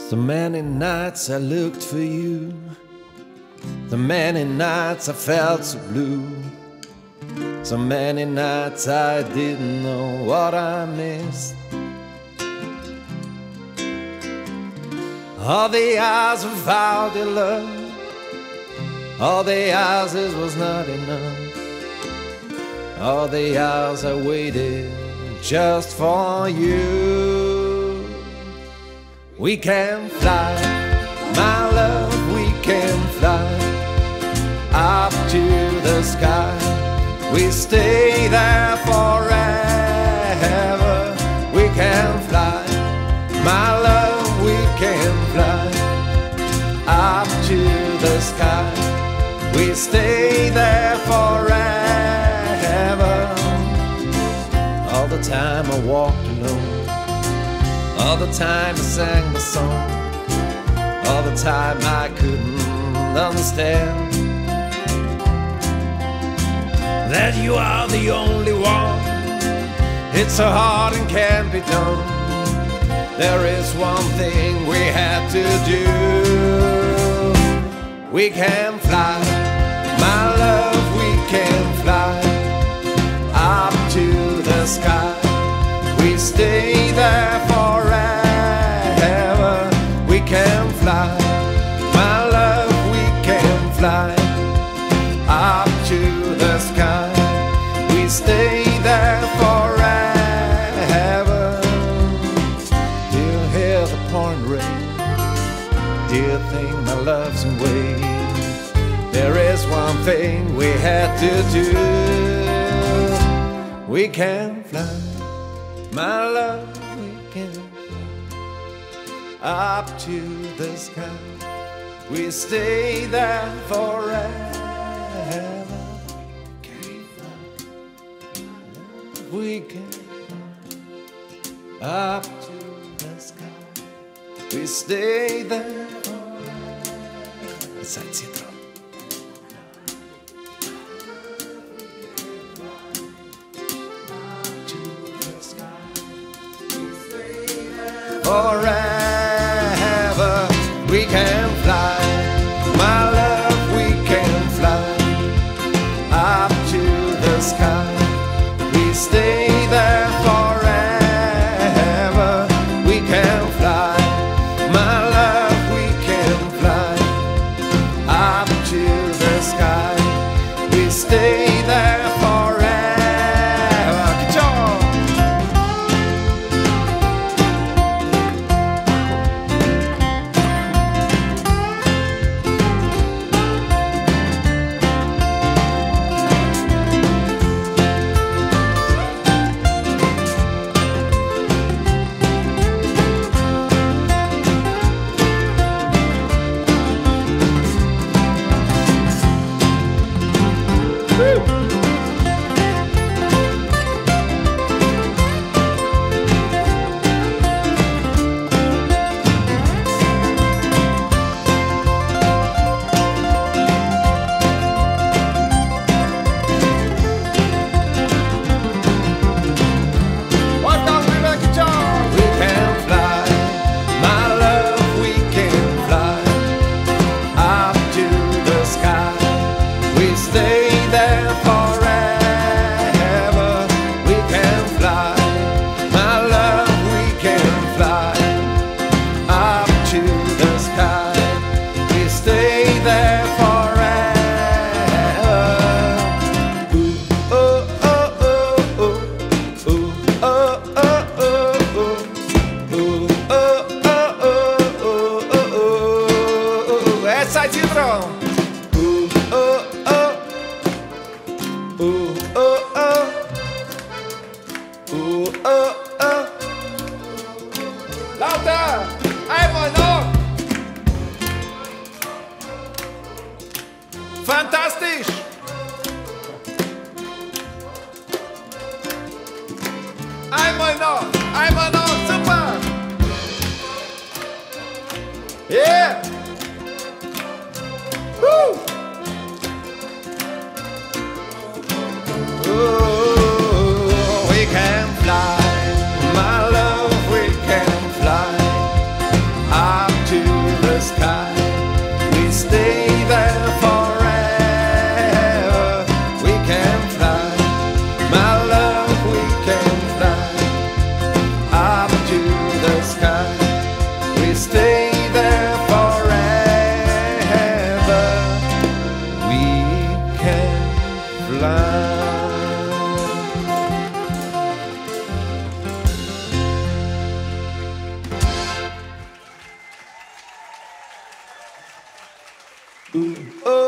So many nights I looked for you, so many nights I felt so blue, so many nights I didn't know what I missed. All the hours I vowed to love, all the hours it was not enough, all the hours I waited just for you. We can fly, my love, we can fly up to the sky. We stay there forever. We can fly, my love, we can fly up to the sky. We stay there forever. All the time I walked alone, all the time I sang the song, all the time I couldn't understand that you are the only one. It's so hard and can't be done. There is one thing we had to do. We can fly, my love, we can fly up to the sky. We stay there forever. We can fly, my love, we can fly up to the sky. We stay there forever. Do you hear the pouring rain? Do you think my love's in vain? There is one thing we had to do. We can fly, my love, we can fly up to the sky. We stay there forever. We can fly up to the sky. We stay there forever. Sai zitro. Forever we can fly, my love, we can fly up to the sky. We stay there forever. We can fly, my love, we can fly up to the sky. We stay there forever. Good job. Sai zitro. Lauter, einmal noch. Fantastisch. Einmal noch, super. Yeah. Woo. Ooh, we can fly, my love, we can fly up line. Ooh, oh.